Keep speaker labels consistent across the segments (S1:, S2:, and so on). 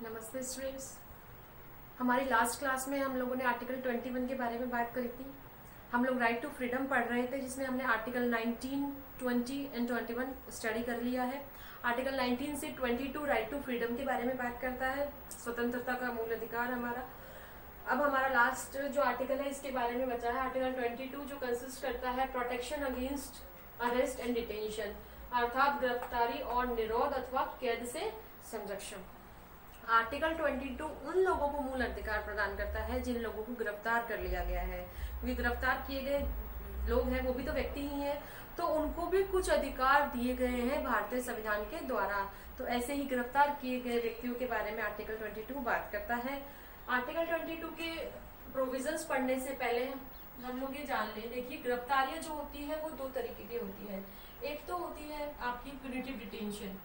S1: नमस्ते स्टूडेंट्स। हमारी last class में हम लोगों ने आर्टिकल 21 के बारे में बात करी थी। हम लोग राइट टू फ्रीडम पढ़ रहे थे, जिसमें हमने आर्टिकल 19, 20 एंड 21 स्टडी कर लिया है। आर्टिकल 19 से 22 राइट टू फ्रीडम के बारे में बात करता है, स्वतंत्रता का मूल अधिकार हमारा। अब हमारा लास्ट जो आर्टिकल है इसके बारे में बचा है आर्टिकल 22, जो कंसिस्ट करता है protection against arrest and detention, अर्थात गिरफ्तारी और निरोध अथवा कैद से संरक्षण। आर्टिकल 22 उन लोगों को मूल अधिकार प्रदान करता है जिन लोगों को गिरफ्तार कर लिया गया है, क्योंकि गिरफ्तार किए गए लोग हैं वो भी तो व्यक्ति ही हैं, तो उनको भी कुछ अधिकार दिए गए हैं भारतीय संविधान के द्वारा। तो ऐसे ही गिरफ्तार किए गए व्यक्तियों के बारे में आर्टिकल 22 बात करता है। आर्टिकल 22 के प्रोविजंस पढ़ने से पहले हम लोग ये जान लें। देखिए, गिरफ्तारियां जो होती है वो दो तरीके की होती है। एक तो होती है आपकी प्यूनिटिव डिटेंशन,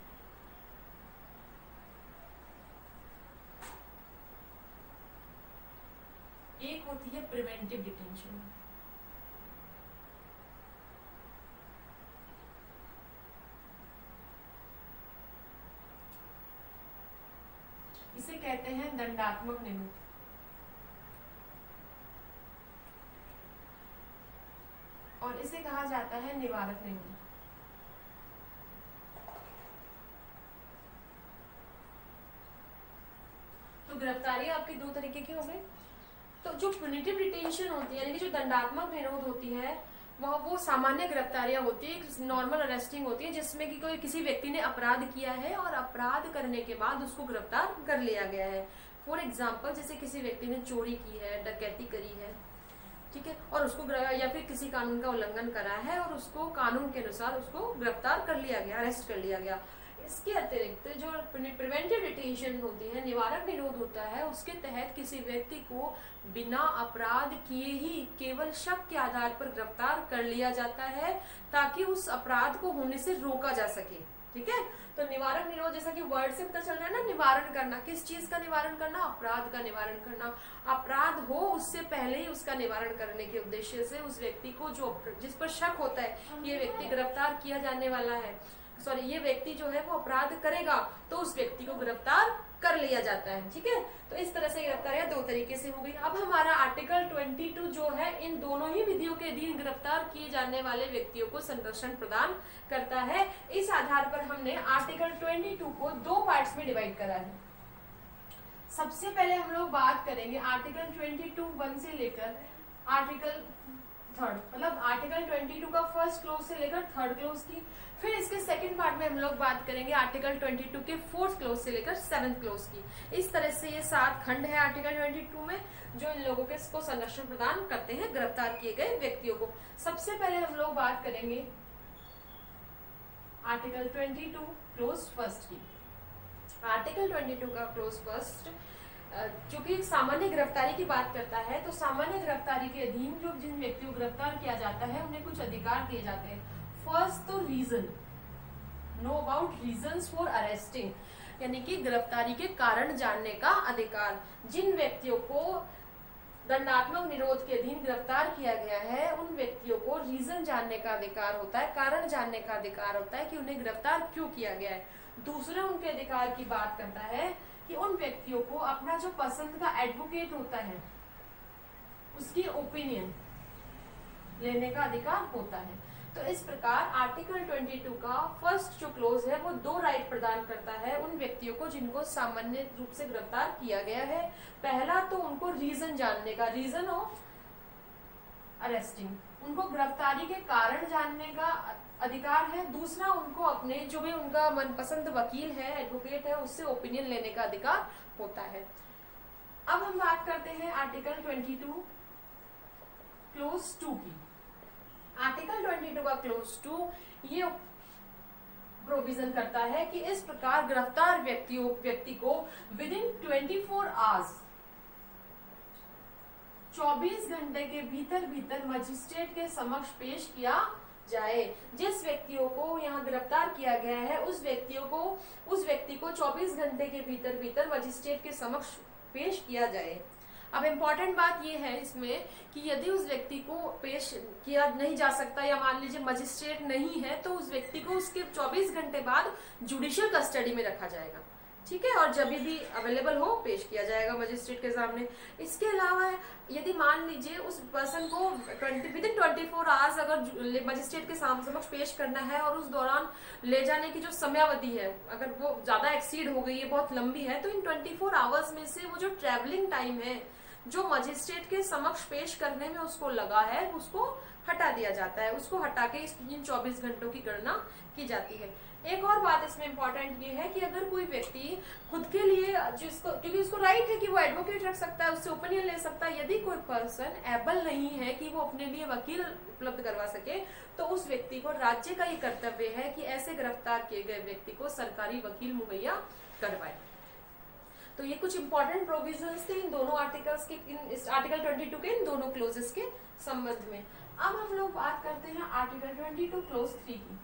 S1: एक होती है प्रिवेंटिव डिटेंशन। इसे कहते हैं दंडात्मक निरोध, और इसे कहा जाता है निवारक निरोध। तो गिरफ्तारी आपकी दो तरीके की हो गई। तो जो प्यूनिटिव डिटेंशन होती है, यानी कि जो दंडात्मक निरोध होती है, वो सामान्य गिरफ्तारियां होती है, नॉर्मल अरेस्टिंग होती है, जिसमें कि कोई किसी व्यक्ति ने अपराध किया है और अपराध करने के बाद उसको गिरफ्तार कर लिया गया है। फॉर एग्जाम्पल, जैसे किसी व्यक्ति ने चोरी की है, डकैती करी है, ठीक है, और उसको या फिर किसी कानून का उल्लंघन करा है और उसको कानून के अनुसार उसको गिरफ्तार कर लिया गया, अरेस्ट कर लिया गया। इसके अतिरिक्त जो प्रिवेंटिव डिटेंशन होती है, निवारक निरोध होता है, उसके तहत किसी व्यक्ति को बिना अपराध किए ही केवल शक के आधार पर गिरफ्तार कर लिया जाता है, ताकि उस अपराध को होने से रोका जा सके। ठीक है, तो निवारक निरोध, जैसा कि वर्ड से पता चल रहा है ना, निवारण करना, किस चीज का निवारण करना? अपराध का निवारण करना। अपराध हो उससे पहले ही उसका निवारण करने के उद्देश्य से उस व्यक्ति को, जो जिस पर शक होता है ये व्यक्ति गिरफ्तार किया जाने वाला है, ये व्यक्ति जो है वो अपराध करेगा, तो उस व्यक्ति को गिरफ्तार कर लिया जाता है। ठीक है, तो इस तरह से गिरफ्तारियां दो तरीके से हो गई। अब हमारा आर्टिकल 22 जो है इन दोनों ही विधियों के अधीन गिरफ्तार किए जाने वाले व्यक्तियों को संरक्षण प्रदान करता है। इस आधार पर हमने आर्टिकल 22 को दो पार्ट्स में डिवाइड करा है। सबसे पहले हम लोग बात करेंगे आर्टिकल 22(1) से लेकर आर्टिकल 3rd, मतलब आर्टिकल 22 का फर्स्ट क्लोज से लेकर 3rd क्लोज की। फिर इसके सेकंड पार्ट में हम लोग बात करेंगे आर्टिकल 22 के 4th क्लोज से लेकर 7th क्लोज की। इस तरह से ये 7 खंड है आर्टिकल 22 में, जो इन लोगों के को संरक्षण प्रदान करते हैं गिरफ्तार किए गए व्यक्तियों को। सबसे पहले हम लोग बात करेंगे आर्टिकल 22 क्लोज फर्स्ट की। आर्टिकल 22 का क्लोज फर्स्ट चूंकि सामान्य गिरफ्तारी की बात करता है, तो सामान्य गिरफ्तारी के अधीन जो जिन व्यक्तियों को गिरफ्तार किया जाता है उन्हें कुछ अधिकार दिए जाते हैं। फर्स्ट तो reason, know about reasons for arresting, यानी कि गिरफ्तारी के कारण जानने का अधिकार। जिन व्यक्तियों को दंडात्मक निरोध के अधीन गिरफ्तार किया गया है उन व्यक्तियों को रीजन जानने का अधिकार होता है, कारण जानने का अधिकार होता है कि उन्हें गिरफ्तार क्यों किया गया है। दूसरा उनके अधिकार की बात करता है कि उन व्यक्तियों को अपना जो पसंद का एडवोकेट होता है उसकी ओपिनियन लेने का अधिकार होता है। तो इस प्रकार आर्टिकल 22 का फर्स्ट जो क्लोज है वो दो राइट प्रदान करता है उन व्यक्तियों को जिनको सामान्य रूप से गिरफ्तार किया गया है। पहला तो उनको रीजन जानने का, रीजन ऑफ अरेस्टिंग, उनको गिरफ्तारी के कारण जानने का अधिकार है। दूसरा, उनको अपने जो भी उनका मनपसंद वकील है, एडवोकेट है, उससे ओपिनियन लेने का अधिकार होता है। अब हम बात करते हैं आर्टिकल 22 क्लोज 2 की। आर्टिकल 22 का क्लोज 2 ये प्रोविजन करता है कि इस प्रकार गिरफ्तार व्यक्ति को विद इन 24 आवर्स, 24 घंटे के भीतर मजिस्ट्रेट के समक्ष पेश किया जाए। जिस व्यक्तियों को यहाँ गिरफ्तार किया गया है उस व्यक्ति को 24 घंटे के भीतर मजिस्ट्रेट के समक्ष पेश किया जाए। अब इम्पोर्टेंट बात यह है इसमें कि यदि उस व्यक्ति को पेश किया नहीं जा सकता या मान लीजिए मजिस्ट्रेट नहीं है, तो उस व्यक्ति को उसके 24 घंटे बाद जुडिशियल कस्टडी में रखा जाएगा। ठीक है, और जब भी अवेलेबल हो पेश किया जाएगा मजिस्ट्रेट के सामने। इसके अलावा यदि मान लीजिए उस पर्सन को विद इन 24 आवर्स अगर मजिस्ट्रेट के समक्ष पेश करना है और उस दौरान ले जाने की जो समयावधि है अगर वो ज्यादा एक्सीड हो गई है, बहुत लंबी है, तो इन 24 आवर्स में से वो जो ट्रेवलिंग टाइम है जो मजिस्ट्रेट के समक्ष पेश करने में उसको लगा है उसको हटा दिया जाता है, उसको हटा के इन 24 घंटों की गणना की जाती है। एक और बात इसमें इम्पोर्टेंट ये है कि अगर कोई व्यक्ति खुद के लिए जिसको, क्योंकि उसको राइट है कि वो एडवोकेट रख सकता है, उससे ओपिनियन ले सकता है, यदि कोई पर्सन एबल नहीं है कि वो अपने लिए वकील उपलब्ध करवा सके तो उस व्यक्ति को राज्य का ये कर्तव्य है कि ऐसे गिरफ्तार किए गए व्यक्ति को सरकारी वकील मुहैया करवाए। तो ये कुछ इंपॉर्टेंट प्रोविजंस थे इन दोनों आर्टिकल्स के, इस आर्टिकल 22 के इन दोनों क्लोजेस के संबंध में। अब हम लोग बात करते हैं आर्टिकल 22 क्लोज 3 की।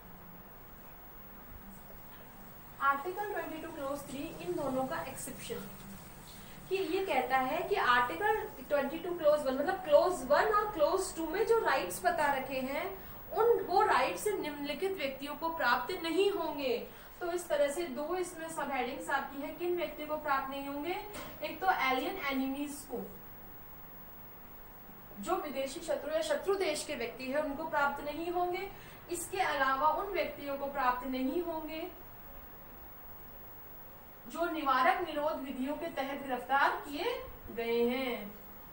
S1: आर्टिकल 22 क्लोज 3 इन दोनों का एक्सेप्शन कि ये कहता है कि आर्टिकल 22 क्लोज 1 मतलब क्लोज 1 और क्लोज 2 में जो राइट्स बता रखे हैं उन वो राइट्स निम्नलिखित व्यक्तियों को प्राप्त नहीं होंगे। तो इस तरह से दो इसमें सब हेडिंग्स आपकी है, किन व्यक्तियों को प्राप्त नहीं होंगे, एक तो एलियन एनिमीज को, जो विदेशी शत्रु या शत्रु देश के व्यक्ति है उनको प्राप्त नहीं होंगे। इसके अलावा उन व्यक्तियों को प्राप्त नहीं होंगे जो निवारक निरोध विधियों के तहत गिरफ्तार किए गए हैं।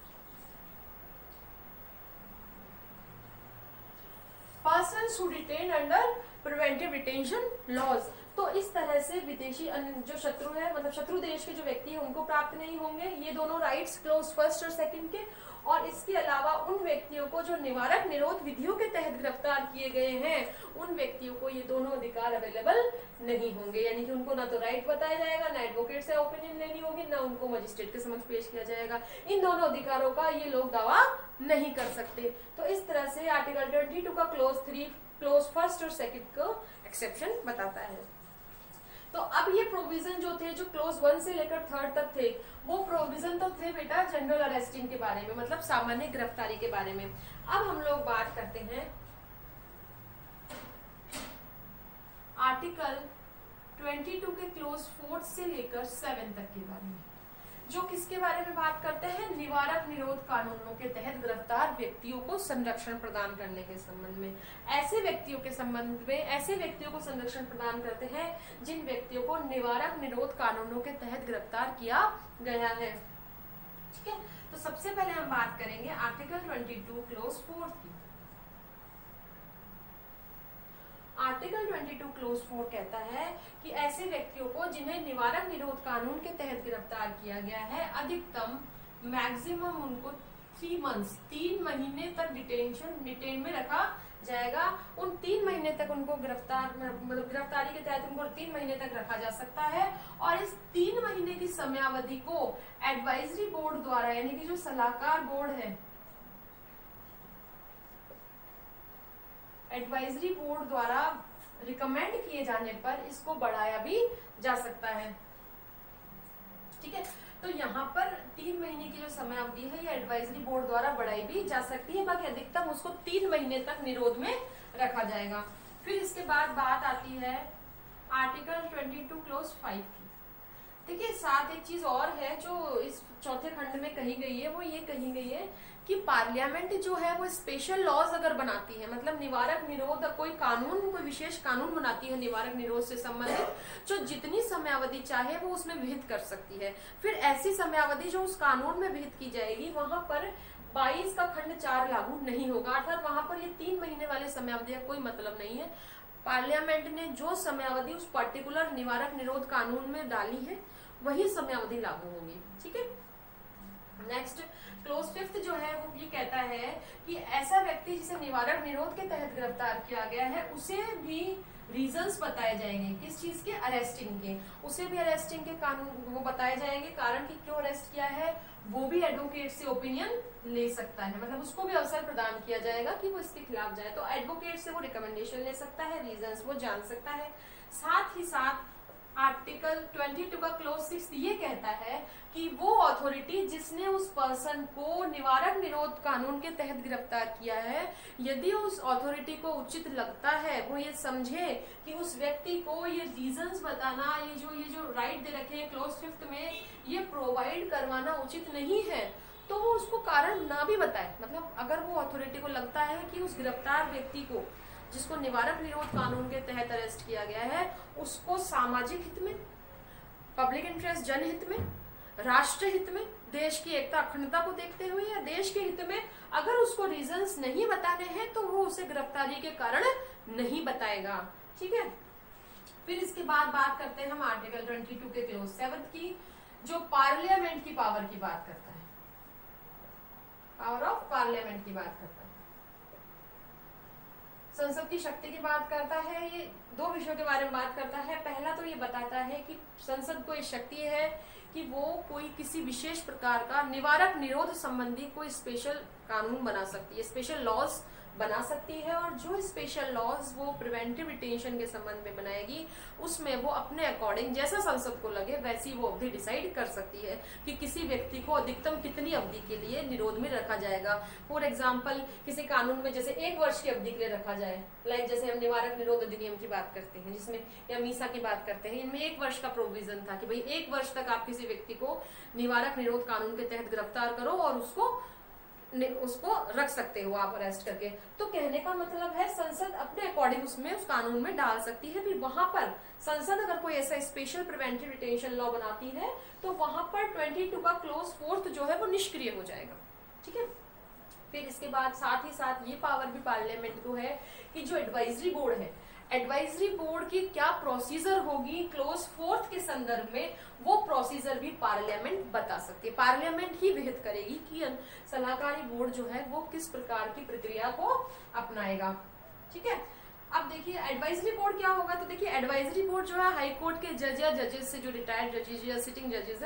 S1: Persons who detain under preventive detention laws, तो इस तरह से विदेशी जो शत्रु है मतलब शत्रु देश के जो व्यक्ति है उनको प्राप्त नहीं होंगे ये दोनों राइट्स क्लोज फर्स्ट और सेकंड के। और इसके अलावा उन व्यक्तियों को जो निवारक निरोध विधियों के तहत गिरफ्तार किए गए हैं उन व्यक्तियों को ये दोनों अधिकार अवेलेबल नहीं होंगे, यानी कि उनको ना तो राइट बताया जाएगा, ना एडवोकेट से ओपिनियन लेनी होगी, ना उनको मजिस्ट्रेट के समक्ष पेश किया जाएगा। इन दोनों अधिकारों का ये लोग दावा नहीं कर सकते। तो इस तरह से आर्टिकल 22 का क्लोज 3 क्लोज फर्स्ट और सेकंड को एक्सेप्शन बताता है। तो अब ये प्रोविजन जो थे जो क्लोज 1 से लेकर 3 तक थे वो प्रोविजन तो थे बेटा जनरल अरेस्टिंग के बारे में मतलब सामान्य गिरफ्तारी के बारे में। अब हम लोग बात करते हैं आर्टिकल 22 के क्लोज 4 से लेकर 7 तक के बारे में, जो किसके बारे में बात करते हैं, निवारक निरोध कानूनों के तहत गिरफ्तार व्यक्तियों को संरक्षण प्रदान करने के संबंध में। ऐसे व्यक्तियों के संबंध में ऐसे व्यक्तियों को संरक्षण प्रदान करते हैं जिन व्यक्तियों को निवारक निरोध कानूनों के तहत गिरफ्तार किया गया है। ठीक है, तो सबसे पहले हम बात करेंगे आर्टिकल 22 क्लोज 4 की। आर्टिकल 22 क्लोज 4 कहता है कि ऐसे व्यक्तियों को जिन्हें निवारक निरोध कानून के तहत गिरफ्तार किया गया है अधिकतम मैक्सिमम उनको 3 मंथ्स 3 महीने तक डिटेन में रखा जाएगा। उन 3 महीने तक उनको गिरफ्तारी के तहत उनको 3 महीने तक रखा जा सकता है और इस 3 महीने की समयावधि को एडवाइजरी बोर्ड द्वारा यानी कि जो सलाहकार बोर्ड है एडवाइजरी बोर्ड द्वारा रिकमेंड किए जाने पर इसको बढ़ाया भी जा सकता है। ठीक है, तो यहाँ पर 3 महीने की जो समय अवधि है ये एडवाइजरी बोर्ड द्वारा बढ़ाई भी जा सकती है, बाकी अधिकतम उसको 3 महीने तक निरोध में रखा जाएगा। फिर इसके बाद बात आती है आर्टिकल 22 क्लोज 5 की। देखिए साथ एक चीज और है जो इस चौथे खंड में कही गई है, वो ये कही गई है कि पार्लियामेंट जो है वो स्पेशल लॉज अगर बनाती है मतलब निवारक निरोध कोई कोई विशेष कानून बनाती है निवारक निरोध से संबंधित जो जितनी समयावधि चाहे वो उसमें विहित कर सकती है। फिर ऐसी समयावधि जो उस कानून में विहित की जाएगी वहां पर 22 का खंड 4 लागू नहीं होगा, अर्थात वहां पर ये 3 महीने वाले समयावधि का कोई मतलब नहीं है। पार्लियामेंट ने जो समयावधि उस पर्टिकुलर निवारक निरोध कानून में डाली है वही समयावधि लागू होगी। ठीक है, नेक्स्ट क्लोज 5 जो है वो ये कहता है कि ऐसा व्यक्ति जिसे निवारक निरोध के तहत गिरफ्तार किया गया है उसे भी रीजंस बताए जाएंगे, किस चीज के, अरेस्टिंग के, उसे भी अरेस्टिंग के कानून वो बताए जाएंगे, कारण कि क्यों अरेस्ट किया है वो भी एडवोकेट से ओपिनियन ले सकता है, मतलब उसको भी अवसर प्रदान किया जाएगा कि वो इसके खिलाफ जाए, तो एडवोकेट से वो रिकमेंडेशन ले सकता है, रीजंस वो जान सकता है। साथ ही साथ आर्टिकल 22 का क्लोज 6 ये कहता है कि वो अथॉरिटी जिसने उस पर्सन को निवारक निरोध कानून के तहत गिरफ्तार किया है, यदि उस अथॉरिटी को उचित लगता है, वो ये समझे कि उस व्यक्ति को ये रीजंस बताना, ये जो राइट दे रखे हैं क्लोज 5 में, ये प्रोवाइड करवाना उचित नहीं है, तो वो उसको कारण ना भी बताए। मतलब अगर वो अथॉरिटी को लगता है कि उस गिरफ्तार व्यक्ति को, जिसको निवारक निरोध कानून के तहत अरेस्ट किया गया है, उसको सामाजिक हित में, पब्लिक इंटरेस्ट जनहित में, राष्ट्र हित में, देश की एकता अखंडता को देखते हुए या देश के हित में अगर उसको रीजंस नहीं बताने हैं तो वो उसे गिरफ्तारी के कारण नहीं बताएगा। ठीक है। फिर इसके बाद बात करते हैं हम आर्टिकल 22 के क्लोज 7 की, जो पार्लियामेंट की पावर की बात करता है, पावर ऑफ पार्लियामेंट की बात करता है, संसद की शक्ति की बात करता है। ये दो विषयों के बारे में बात करता है। पहला तो ये बताता है कि संसद को ये शक्ति है कि वो कोई किसी विशेष प्रकार का निवारक निरोध संबंधी कोई स्पेशल कानून बना सकती है, स्पेशल लॉज बना सकती है, और जो स्पेशल लॉज वो प्रिवेंटिव डिटेंशन के संबंध में बनाएगी, उसमें वो अपने अकॉर्डिंग जैसा संसद को लगे वैसी वो अवधि डिसाइड कर सकती है कि किसी व्यक्ति को अधिकतम कितनी अवधि के लिए निरोध में रखा जाएगा। फॉर एग्जाम्पल किसी कानून में जैसे 1 वर्ष की अवधि के लिए रखा जाए, लाइक जैसे हम निवारक निरोध अधिनियम की बात करते हैं जिसमें, या मीसा की बात करते हैं, इनमें 1 वर्ष का प्रोविजन था कि भाई 1 वर्ष तक आप किसी व्यक्ति को निवारक निरोध कानून के तहत गिरफ्तार करो और उसको रख सकते हो आप अरेस्ट करके। तो कहने का मतलब है संसद अपने अकॉर्डिंग उसमें उस कानून में डाल सकती है। फिर वहां पर संसद अगर कोई ऐसा स्पेशल प्रिवेंटिव डिटेंशन लॉ बनाती है तो वहां पर 22 का क्लोज 4 जो है वो निष्क्रिय हो जाएगा। ठीक है। फिर इसके बाद साथ ही साथ ये पावर भी पार्लियामेंट को है कि जो एडवाइजरी बोर्ड है, एडवाइजरी बोर्ड की क्या प्रोसीजर होगी क्लोज 4 के संदर्भ में, वो प्रोसीजर भी पार्लियामेंट बता सकती है। पार्लियामेंट ही विहित करेगी कि सलाहकारी बोर्ड जो है वो किस प्रकार की प्रक्रिया को अपनाएगा। ठीक है। अब देखिए एडवाइजरी बोर्ड क्या होगा, तो देखिए एडवाइजरी बोर्ड जो है हाई कोर्ट के जज या जजेस से, जो रिटायर्ड जजेस या सिटिंग जजेस है,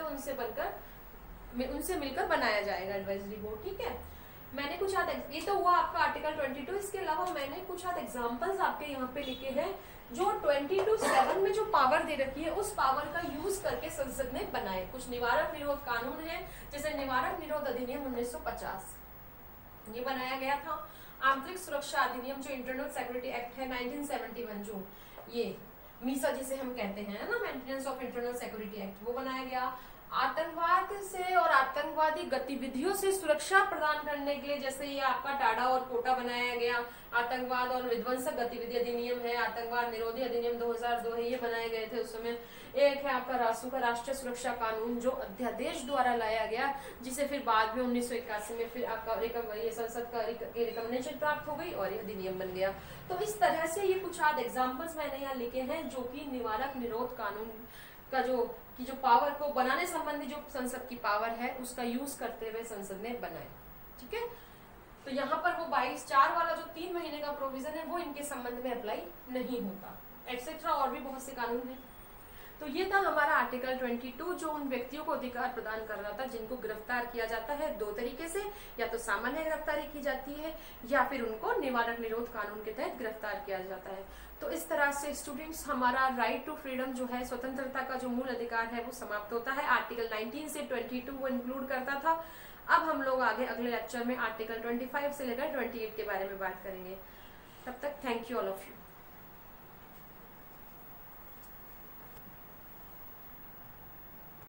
S1: उनसे मिलकर बनाया जाएगा एडवाइजरी बोर्ड। ठीक है। मैंने कुछ ये तो हुआ आपका आर्टिकल 22। इसके अलावा मैंने कुछ एग्जांपल्स आपके यहाँ पे लिखे हैं जो 22(7) में जो पावर दे रखी है उस पावर का यूज करके संसद ने बनाए। कुछ निवारक निरोध कानून है, जैसे निवारक निरोध अधिनियम 1950 ये बनाया गया था। आंतरिक सुरक्षा अधिनियम जो इंटरनल सिक्योरिटी एक्ट है 1971, जो ये मीसा जिसे हम कहते हैं ना, maintenance of internal security act, वो बनाया गया। आतंकवाद से और आतंकवादी गतिविधियों से सुरक्षा प्रदान करने के लिए, जैसे ये आपका टाडा और कोटा बनाया गया। आतंकवाद और विध्वंसक गतिविधि अधिनियम है, आतंकवाद निरोधी अधिनियम 2002 है, ये बनाए गए थे उस समय। एक है आपका रासू का राष्ट्रीय सुरक्षा कानून जो अध्यादेश द्वारा लाया गया, जिसे फिर बाद में 1981 में फिर आपका ये संसद का रिकमेंडेशन प्राप्त हो गई और ये अधिनियम बन गया। तो इस तरह से ये कुछ एग्जाम्पल्स मैंने यहाँ लिखे हैं जो कि निवारक निरोध कानून का जो पावर को बनाने संबंधी जो संसद की पावर है उसका यूज करते हुए संसद ने बनाए। ठीक है। तो यहाँ पर वो 22(4) वाला जो 3 महीने का प्रोविजन है वो इनके संबंध में अप्लाई नहीं होता, एक्सेट्रा और भी बहुत से कानून हैं। तो ये था हमारा आर्टिकल 22 जो उन व्यक्तियों को अधिकार प्रदान कर रहा था जिनको गिरफ्तार किया जाता है 2 तरीके से, या तो सामान्य गिरफ्तारी की जाती है या फिर उनको निवारक निरोध कानून के तहत गिरफ्तार किया जाता है। तो इस तरह से स्टूडेंट्स हमारा राइट टू फ्रीडम जो है, स्वतंत्रता का जो मूल अधिकार है वो समाप्त होता है। आर्टिकल 19 से 22 वो इंक्लूड करता था। अब हम लोग आगे अगले लेक्चर में आर्टिकल 25 से लेकर 28 के बारे में बात करेंगे। तब तक thank you all of you.